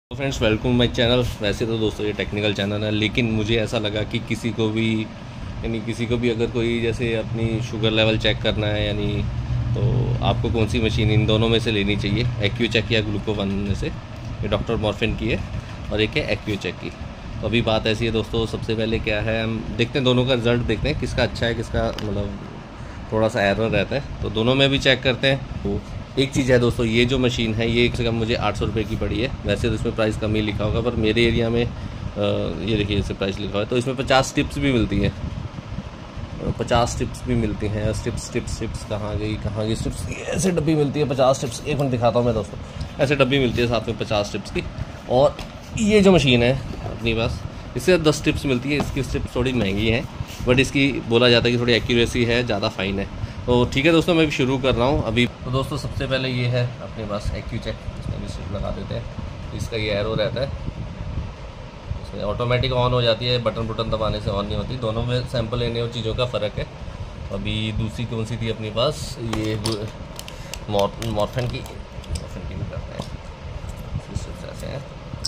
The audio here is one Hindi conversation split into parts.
तो फ्रेंड्स वेलकम माय चैनल। वैसे तो दोस्तों ये टेक्निकल चैनल है, लेकिन मुझे ऐसा लगा कि किसी को भी अगर कोई जैसे अपनी शुगर लेवल चेक करना है तो आपको कौन सी मशीन इन दोनों में से लेनी चाहिए, एक्यूचेक या ग्लूको-1 में से। ये डॉक्टर मॉर्फिन की है और एक है एक्यूचेक की। तो अभी बात ऐसी है दोस्तों, सबसे पहले क्या है, हम देखते हैं दोनों का रिज़ल्ट, देखते हैं किसका अच्छा है, किसका मतलब थोड़ा सा एरर रहता है, तो दोनों में भी चेक करते हैं। तो एक चीज़ है दोस्तों, ये जो मशीन है ये कम से कम मुझे 800 रुपये की पड़ी है। वैसे तो इसमें प्राइस कम ही लिखा होगा, पर मेरे एरिया में ये देखिए इसे प्राइस लिखा हुआ है। तो इसमें 50 टिप्स भी मिलती हैं, 50 टिप्स भी मिलती हैं। टिप्स कहाँ गई टिप्स, ऐसे डब्बी मिलती है 50 टिप्स। एक मिनट दिखाता हूँ मैं दोस्तों, ऐसे डब्बी मिलती है साथ में 50 टिप्स की। और ये जो मशीन है अपनी पास, इससे 10 टिप्स मिलती है। इसकी टिप्स थोड़ी महंगी हैं, बट इसकी बोला जाता है कि थोड़ी एक्यूरेसी है, ज़्यादा फाइन है। तो ठीक है दोस्तों, मैं भी शुरू कर रहा हूँ अभी। तो दोस्तों सबसे पहले ये है अपने पास एक्यूचेक, इसमें भी स्ट्रिप लगा देते हैं। इसका ये एरो रहता है, इसमें ऑटोमेटिक ऑन हो जाती है, बटन दबाने से ऑन नहीं होती। दोनों में सैंपल लेने और चीज़ों का फ़र्क है। अभी दूसरी कौन सी थी अपने पास, ये मॉर्फिन की भी करते हैं। ऐसे हैं,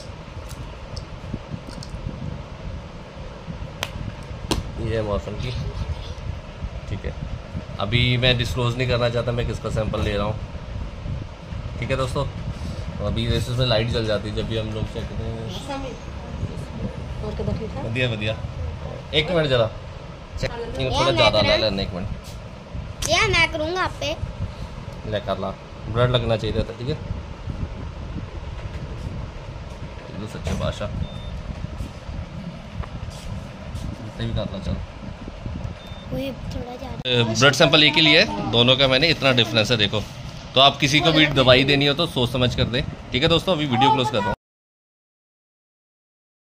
ये है मॉर्फिन की, ठीक है। अभी मैं डिस्क्लोज़ नहीं करना चाहता मैं किसका सैंपल ले रहा हूँ, ठीक है दोस्तों। तो अभी जैसे उसमें लाइट जल जाती है जब भी हम लोग चेक करते हैं। बढ़िया एक मिनट जरा थोड़ा ज़्यादा ले लेना, एक मिनट या मैं करूँगा आप पे, ले कर ला, ब्लड लगना चाहिए था, ठीक है। सच्चे बादशाह भी कर ला, चलो। ब्लड सैंपल एक ही लिया है, दोनों का मैंने इतना डिफरेंस है देखो। तो आप किसी को भी दवाई देनी हो तो सोच समझ कर दें, ठीक है दोस्तों। अभी वीडियो क्लोज कर रहा हूँ।